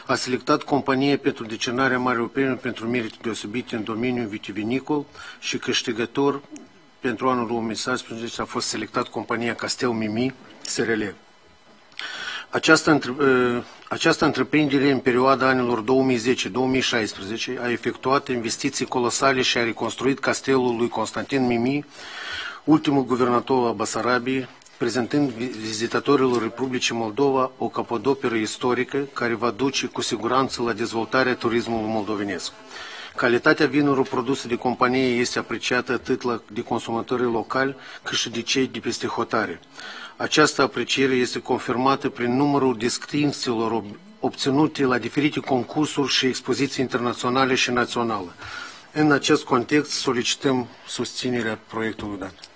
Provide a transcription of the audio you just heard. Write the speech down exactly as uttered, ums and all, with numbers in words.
a selectat compania pentru decernarea Marilor Premii pentru merite deosebite în domeniul vitivinicol și câștigător pentru anul două mii șaisprezece a fost selectat compania Castel Mimi S R L. Această, această întreprindere, în perioada anilor două mii zece două mii șaisprezece, a efectuat investiții colosale și a reconstruit castelul lui Constantin Mimi, ultimul guvernator al Basarabiei, prezentând vizitatorilor Republicii Moldova o capodoperă istorică care va duce cu siguranță la dezvoltarea turismului moldovenesc. Calitatea vinurilor produse de companie este apreciată atât de consumatorii locali, cât și de cei de peste hotare. Această apreciere este confirmată prin numărul distincțiilor obținute la diferite concursuri și expoziții internaționale și naționale. În acest context solicităm susținerea proiectului dat.